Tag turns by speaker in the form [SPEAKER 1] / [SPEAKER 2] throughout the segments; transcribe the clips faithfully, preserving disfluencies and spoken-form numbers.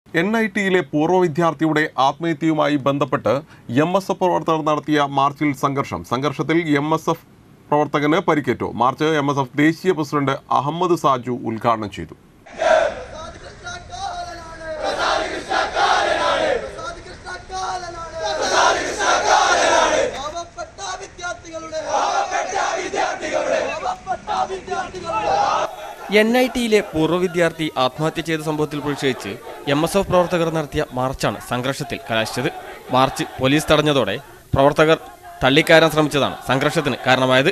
[SPEAKER 1] N I ടിയിലെ പൂർവ്വ വിദ്യാർത്ഥിയുടെ ആത്മഹത്യയുമായി ബന്ധപ്പെട്ട് എം എസ് എഫ് പ്രവർത്തകർ നടത്തിയ മാർച്ചിൽ സംഘർഷം സംഘർഷത്തിൽ എം എസ് എഫ് പ്രവർത്തകന് പരിക്കേറ്റു. മാർച്ച് എം എസ് എഫ് ദേശീയ പ്രസിഡന്റ് അഹമ്മദ് സാജു ഉദ്ഘാടനം ചെയ്തു.
[SPEAKER 2] എൻ ഐ ടിയിലെ പൂർവ്വ വിദ്യാർത്ഥി ആത്മഹത്യ ചെയ്ത സംഭവത്തിൽ പ്രതിഷേധിച്ച് എം എസ് എഫ് പ്രവർത്തകർ നടത്തിയ മാർച്ചാണ് സംഘർഷത്തിൽ കലാശിച്ചത്. മാർച്ച് പോലീസ് തടഞ്ഞതോടെ പ്രവർത്തകർ തള്ളിക്കയറാൻ ശ്രമിച്ചതാണ് സംഘർഷത്തിന് കാരണമായത്.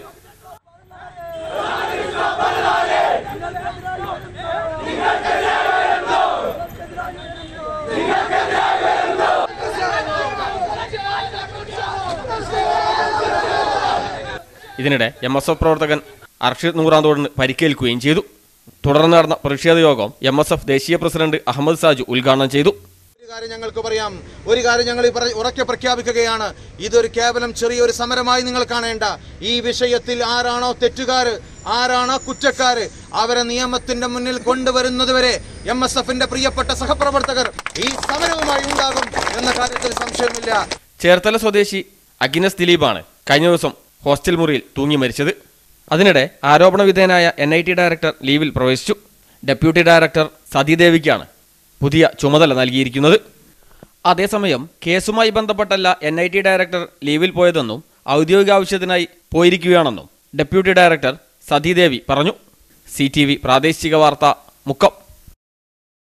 [SPEAKER 2] ഇതിനിടെ എം എസ് എഫ് പ്രവർത്തകൻ അർഷിദ് നൂറാന്തോടിന് പരിക്കേൽക്കുകയും ചെയ്തു. തുടർന്ന് നടന്ന പ്രതിഷേധ യോഗം എം എസ് എഫ് ദേശീയ പ്രസിഡന്റ് അഹമ്മദ് സാജു ഉദ്ഘാടനം ചെയ്തു.
[SPEAKER 3] ഒരു കാര്യം ഞങ്ങൾക്ക് പറയാം, ഒരു കാര്യം ഞങ്ങൾ ഉറക്കെ പ്രഖ്യാപിക്കുകയാണ്. ഇതൊരു കേവലം ചെറിയൊരു സമരമായി നിങ്ങൾ കാണേണ്ട. ഈ വിഷയത്തിൽ ആരാണോ തെറ്റുകാർ, ആരാണോ കുറ്റക്കാർ, അവരെ നിയമത്തിന്റെ മുന്നിൽ കൊണ്ടുവരുന്നതുവരെ എം എസ് എഫിന്റെ പ്രിയപ്പെട്ട സഹപ്രവർത്തകർ ഈ സമരവുമായി ഉണ്ടാകും എന്ന കാര്യത്തിൽ സംശയമില്ല.
[SPEAKER 2] ചേർത്തല സ്വദേശി അഗ്നസ് ദിലീപാണ് കഴിഞ്ഞ ദിവസം ഹോസ്റ്റൽ മുറിയിൽ തൂങ്ങി മരിച്ചത്. അതിനിടെ ആരോപണ വിധേയനായ എൻ ഐ ടി ഡയറക്ടർ ലീവിൽ പ്രവേശിച്ചു. ഡെപ്യൂട്ടി ഡയറക്ടർ സതീദേവിക്കാണ് പുതിയ ചുമതല നൽകിയിരിക്കുന്നത്. അതേസമയം കേസുമായി ബന്ധപ്പെട്ടല്ല എൻ ഐ ടി ഡയറക്ടർ ലീവിൽ പോയതെന്നും ഔദ്യോഗിക ആവശ്യത്തിനായി പോയിരിക്കുകയാണെന്നും ഡെപ്യൂട്ടി ഡയറക്ടർ സതീദേവി പറഞ്ഞു. സി ടി വി പ്രാദേശിക വാർത്ത മുക്കം.